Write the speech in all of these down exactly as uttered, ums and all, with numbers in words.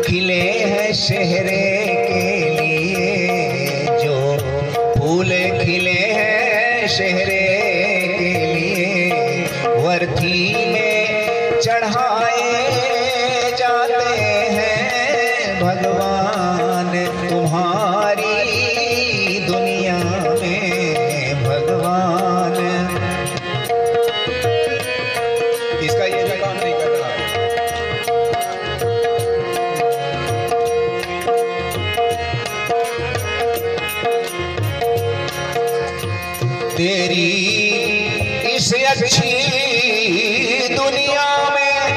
खिले हैं शहरे के लिए, जो फूल खिले हैं शहरे के लिए, वर्थी में चढ़ाए जाते हैं भगवान तुम्हारी दुनिया में भगवान। इसका ये भी काम नहीं कर रहा। तेरी इस अच्छी दुनिया में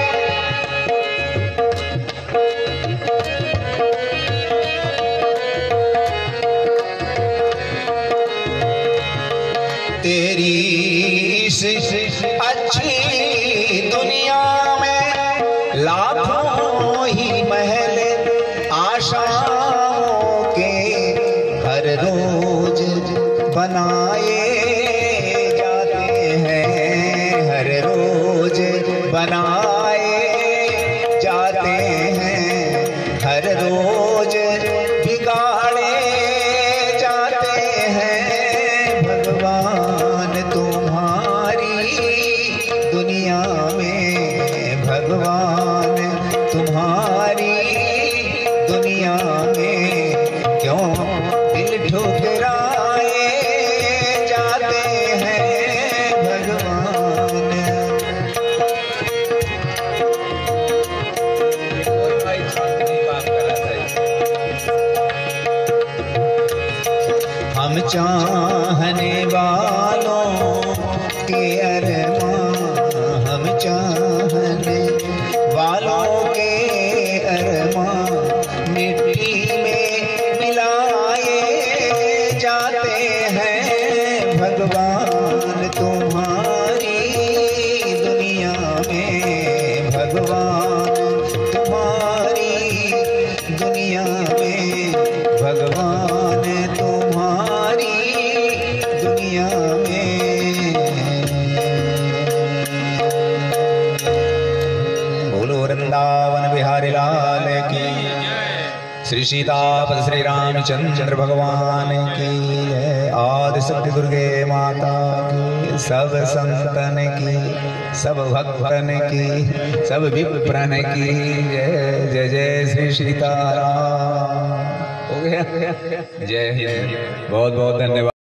तेरी इस अच्छी दुनिया में लाखों ही महल आशाओं के हर रोज बनाए जाते हैं, हर रोज बनाए जाते हैं, हर रोज बिगाड़े जाते हैं भगवान तुम्हारी दुनिया में, भगवान तुम्हारी दुनिया में। क्यों दिल ठुकराए जाते हैं भगवान। हम चाहने वालों के अरमान, हम चाहने वालों के अरमान मिट्टी में मिलाए जाते हैं भगवान तुम्हारी दुनिया में, भगवान तुम्हारी दुनिया में, भगवान तुम्हारी दुनिया में। बोलो वृंदावन बिहारी लाल की, श्री सीतापद श्री रामचंद्र भगवान की जय। आदि शक्ति दुर्गे माता की, सब संतन की, सब भक्तन की, सब विप्रन की जय। जय जय श्री सीताराम। हो गया? जय जय, बहुत बहुत धन्यवाद।